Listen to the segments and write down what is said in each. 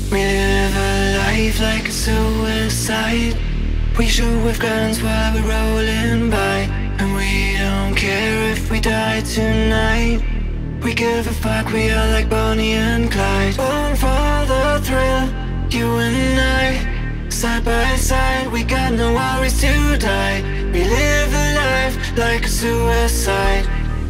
We live a life like a suicide. We shoot with guns while we're rolling by, and we don't care if we die tonight. We give a fuck, we are like Bonnie and Clyde. Born for the thrill, you and I, side by side. We got no worries to die. We live a life like a suicide.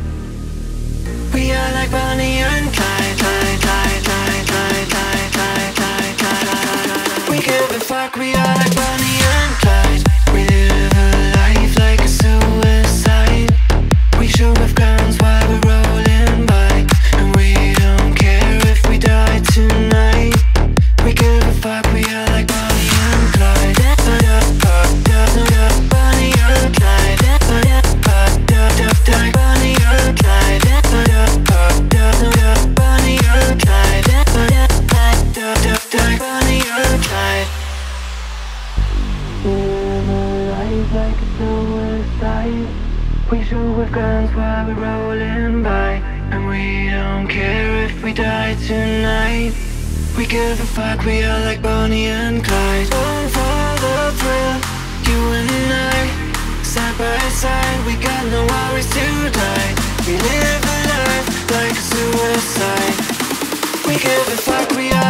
We are like Bonnie and Clyde, Clyde, Clyde, Clyde, Clyde, Clyde, Clyde, Clyde, Clyde. We give a fuck, we are like Bonnie and Clyde. We live a life like a suicide. We shoot with guns while we're rolling by, and we don't care if we die tonight. We give a fuck, we are like Bonnie and Clyde. Bonnie and Clyde. Bonnie and Clyde. Bonnie and Clyde. Bonnie and Clyde. We live a life like a suicide. We shoot with guns while we're rolling by, and we don't care if we die tonight. We give a fuck, we are like Bonnie and Clyde. Born for the thrill, you and I, side by side. We got no worries to die. We live a life like a suicide. We give a fuck, we are